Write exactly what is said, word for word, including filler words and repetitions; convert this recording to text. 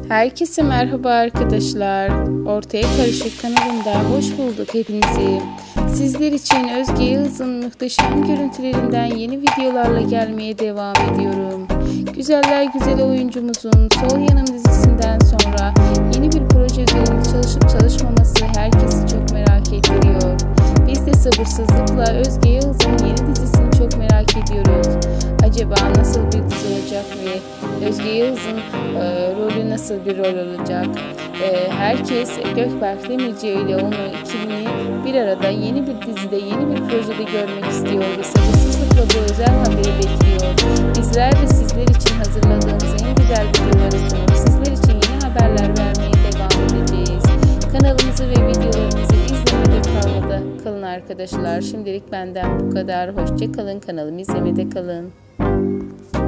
Herkese merhaba arkadaşlar. Ortaya Karışık kanalında hoş bulduk hepinizi. Sizler için Özge Yağız'ın muhteşem görüntülerinden yeni videolarla gelmeye devam ediyorum. Güzeller güzel oyuncumuzun Sol Yanım dizisinden sonra yeni bir proje üzerinde çalışıp çalışmaması herkesi çok merak ettiriyor. Biz de sabırsızlıkla Özge Yağız'ın yeni dizisini çok merak ediyoruz. Acaba nasıl bir dizi olacak ve Özge Yağız'ın e, rolü nasıl bir rol olacak? E, herkes Gökberk Demirci ile onun ikilini bir arada yeni bir dizide, yeni bir projede görmek istiyor ve sabırsızlıkla bu özel haberi bekliyor. Bizler de sizler için hazırladığımız en güzel videoları sunup sizler için yeni haberler vermeye devam edeceğiz. Kanalımızı ve videolarımızı izlemede kalmada kalın arkadaşlar. Şimdilik benden bu kadar. Hoşça kalın. Kanalımı izlemede kalın.